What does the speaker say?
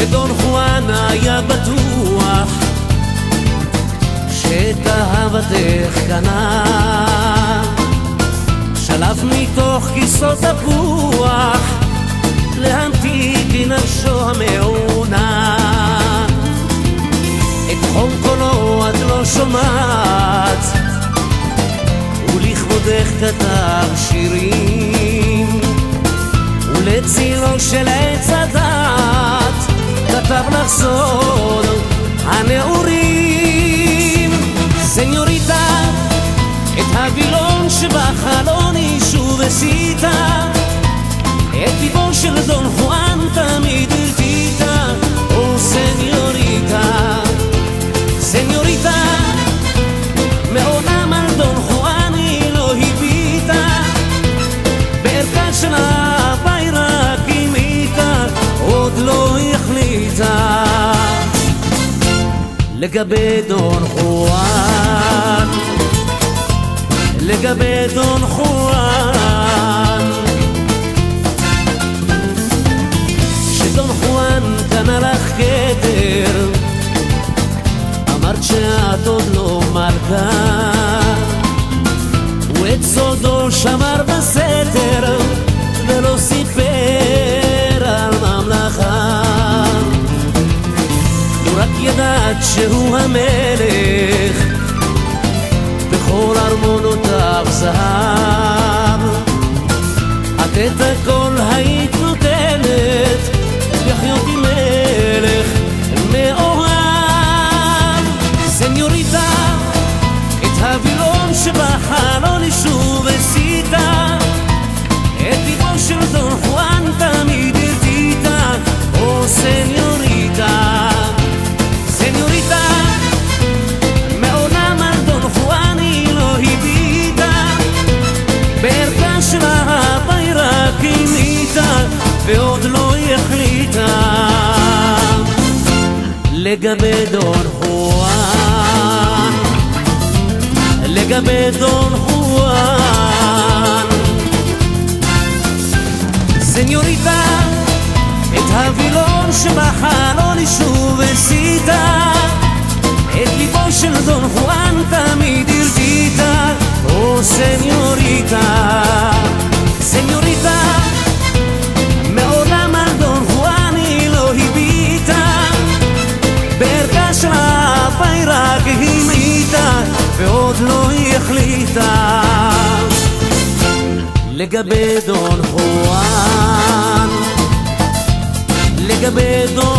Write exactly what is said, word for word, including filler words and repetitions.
שדון חואן היה בטוח שאת אהבתך קנה, שלף מתוך כיסו תפוח להמתיק בנפשו המעונה. את חום קולו את לא שומעת, ולכבודך כתב שירים, ולצילו של עץ הדת כתב לך סוד הנעורים. סניוריטה, את הווילון שבחלון שוב הסיתה, את ליבו של דון חואן תמיד הרטיטה. או סניוריטה, סניוריטה, מעולם על דון חואן היא לא הביטה, בערכה של הביירק המיתה, עוד לא החליטה. לגבי דון חואן, לגבי דון חואן, שדון חואן קנה לך כתר, אמרת שאת עוד לא מלכה, ואת סודו שמר בסתר ולא סיפר על ממלכה. הוא רק ידעת שהוא המלך, בכל ארמונותיו זהב, את את הכל היית נותנת לחיות עם מלך מאוהב. סניוריטה, את הווילון שבחלון שוב הסיתה, את ליבו של דון חואן תמיד הרטיטה. או סניוריטה, סניוריטה, מעולם על דון חואן היא לא הביטה, בערכה של הביירק המיתה, ועוד לא החליטה. לגבי דון חואן, לגבי דון חואן, סניוריטה, את הווילון שבחלון שוב הסיתה, את ליבו של דון חואן תמיד הרטיטה. או סניוריטה, סניוריטה, מעולם על דון חואן היא לא הביטה, בערכה של הביירק המיתה, ועוד לא החליטה. לגבי דון חואן, לגבי דון